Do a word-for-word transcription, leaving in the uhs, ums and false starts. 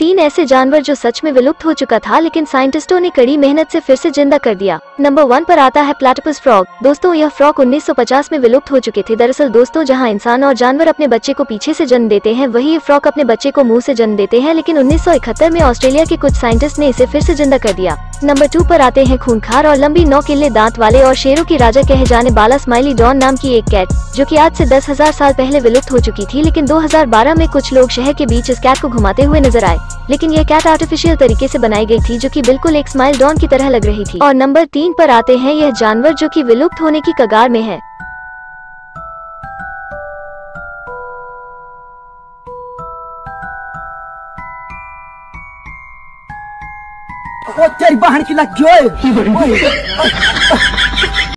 तीन ऐसे जानवर जो सच में विलुप्त हो चुका था लेकिन साइंटिस्टों ने कड़ी मेहनत से फिर से जिंदा कर दिया। नंबर वन पर आता है प्लेटिपस फ्रॉग। दोस्तों यह फ्रॉग उन्नीस सौ पचास में विलुप्त हो चुके थे। दरअसल दोस्तों जहां इंसान और जानवर अपने बच्चे को पीछे से जन्म देते हैं वही ये फ्रॉग अपने बच्चे को मुंह से जन्म देते हैं, लेकिन उन्नीस सौ इकहत्तर में ऑस्ट्रेलिया के कुछ साइंटिस्ट ने इसे फिर से जिंदा कर दिया। नंबर टू पर आते हैं खूंखार और लंबी नौकीले दांत वाले और शेरों की राजा कहे जाने वाला स्माइली डॉन नाम की एक कैट, जो कि आज से दस हजार साल पहले विलुप्त हो चुकी थी। लेकिन दो हज़ार बारह में कुछ लोग शहर के बीच इस कैट को घुमाते हुए नजर आए, लेकिन यह कैट आर्टिफिशियल तरीके से बनाई गई थी जो कि बिल्कुल एक स्माइल डॉन की तरह लग रही थी। और नंबर तीन पर आते हैं यह जानवर जो कि विलुप्त होने की कगार में है। ओ तेरी बहन की लग गई।